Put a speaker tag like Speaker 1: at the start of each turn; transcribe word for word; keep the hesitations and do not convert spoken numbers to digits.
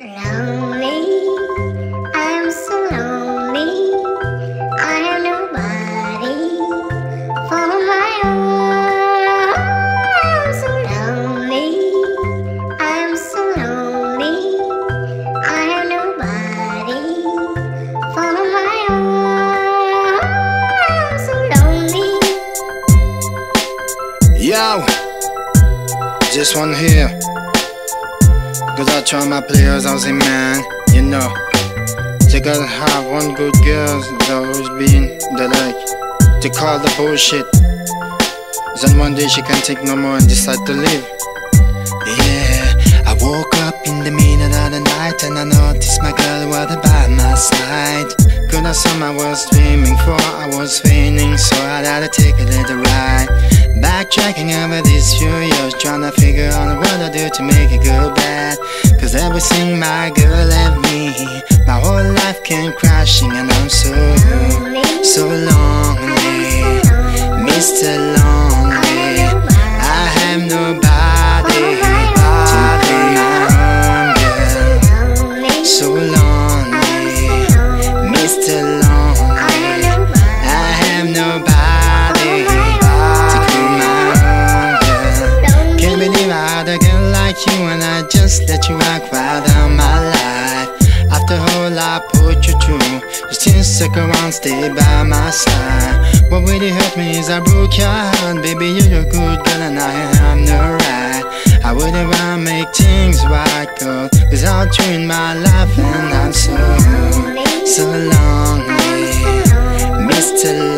Speaker 1: Lonely, I'm so lonely. I have nobody for my own. I'm so lonely, I'm so lonely. I have nobody for my own. I'm so lonely.
Speaker 2: Yo, just one here. Cause I try my players, I was a man, you know. They gotta have one good girl, there's always been the like to call the bullshit. Then one day she can't take no more and decide to leave. Yeah, I woke up in the middle of the night and I noticed my girl was by my side. Cause I saw I was dreaming for, I was feeling, so I had to take a little ride. Backtracking over these few years, trying to figure out what I do to make it go bad. Cause everything my girl left me, my whole life came crashing and I'm so, so lonely, Mister Lonely. I have nobody to be my own girl. So lonely, Mister Lonely. I have nobody to call my own girl. Can't believe I had a girl like you and I just let you walk right out my life. After all I put you through, you still stuck around, stay by my side. What really hurt me is I broke your heart. Baby, you're a good girl and I am the right. I wouldn't wanna make things right, girl, without you in my life. And I'm so, so lonely, Mister